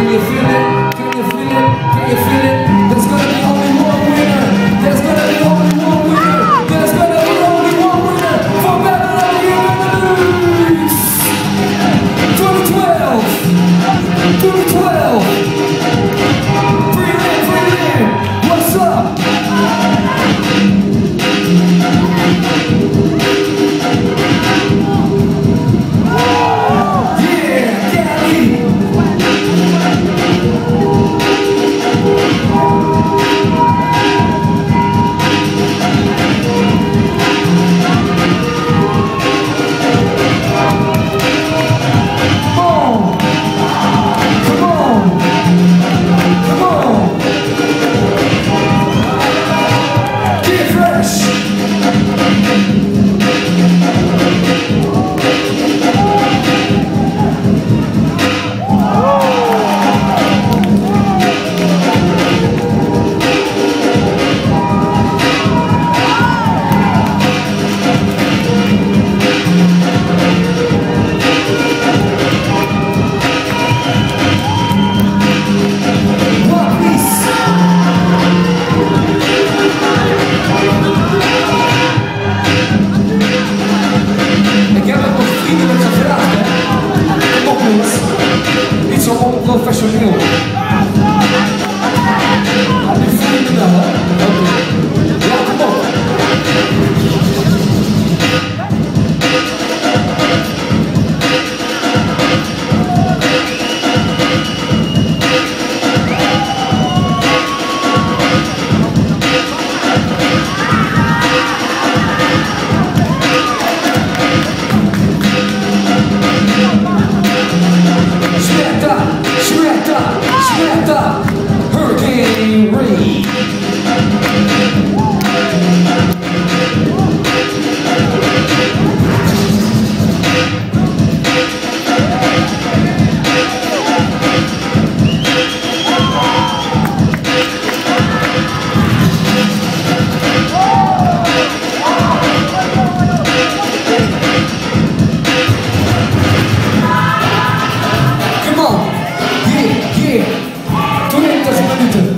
you feel it? Can you feel it? Can you feel it? There's gonna be only one winner. There's gonna be only one winner. There's gonna be only one winner for Battle of the Universe 2012. 2012. Breathe in. What's up? Professioneel. Heb je vrienden dan, hè? Oké. Ja, kom op. Shredder, Hurricane Ray. Come on, yeah. 20 minuten.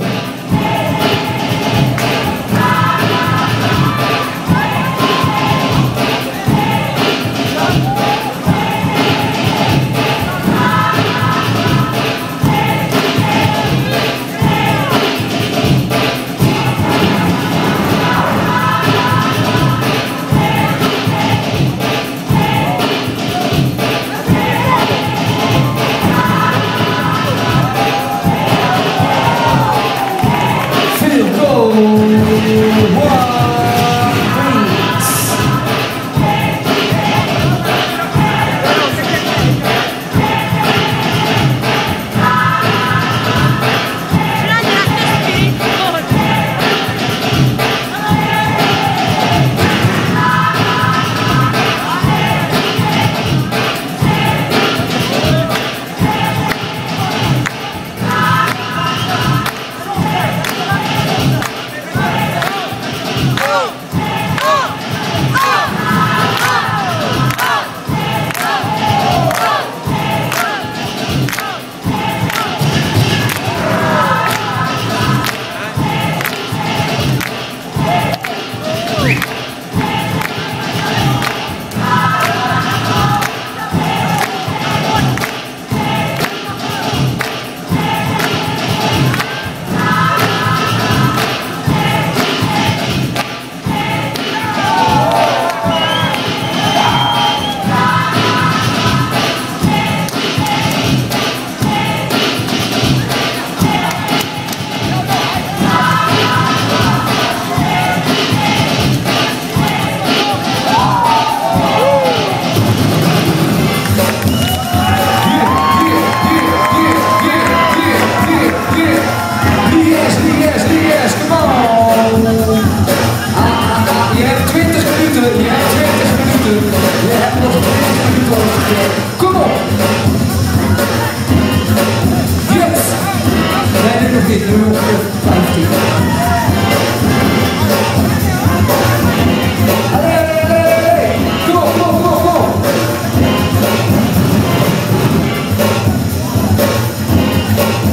Kom op! Yes! Nee, nu nog niet. Nu nog 15. Allee! Kom op, kom op, kom op, kom op!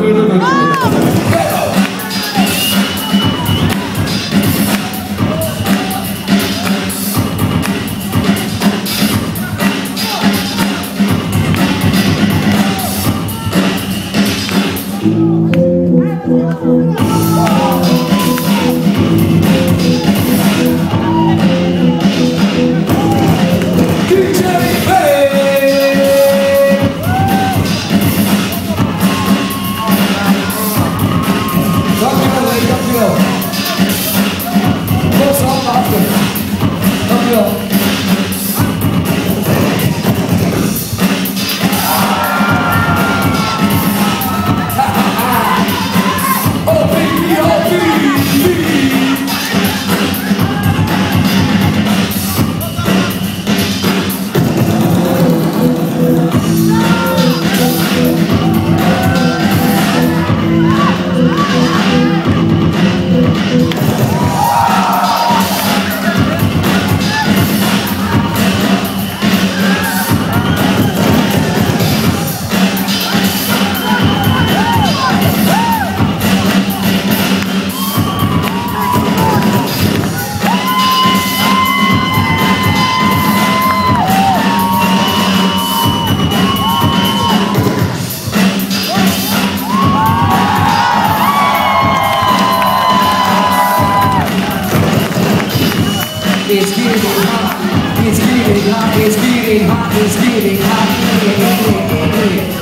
It's getting hot, it's getting hot, it's getting hot, it's getting hot.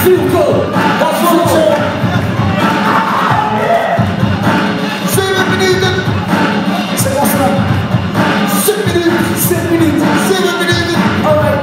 feel good. That's what I'm saying. 7 minuten. Say what's up? 7 minuten. 7 minutes. 7 minuten. Alright.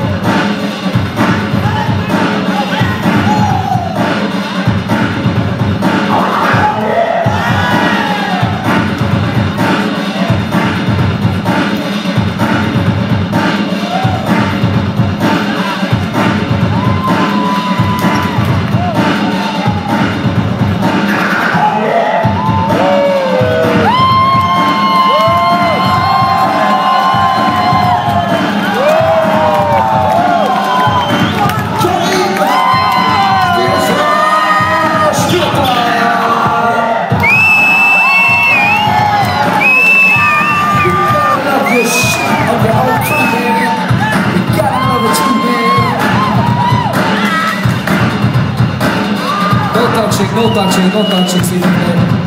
No touching, see there.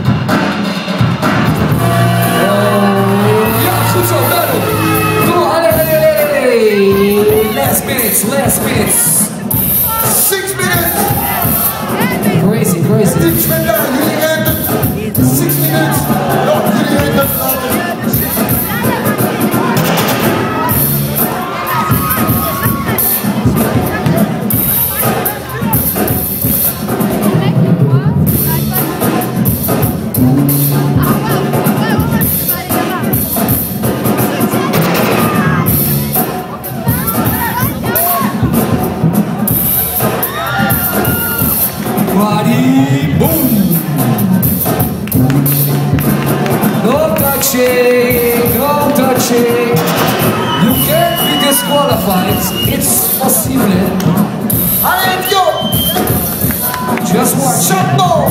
Oh, yeah, goed zo, battle. Come on, allez. Last minutes. 6 minuten. Crazy. Niks meer daar, jullie hebben 6 minuten. Nog jullie hebben het laten. Body boom. No touching. You can't be disqualified. It's possible. Allez, yo. Just watch. Chapeau.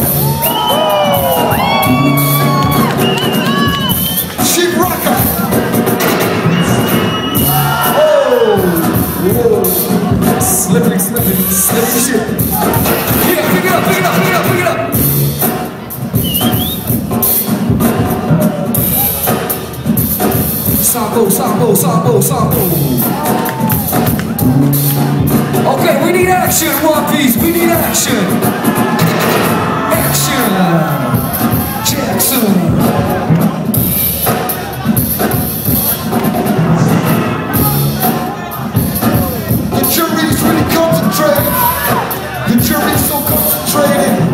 Sheep rocker. Oh. Slippery shit. Yeah, pick it up. Sambo. Okay, we need action, One Piece. We need action. Jackson. The jury's really concentrated. The jury's so concentrated.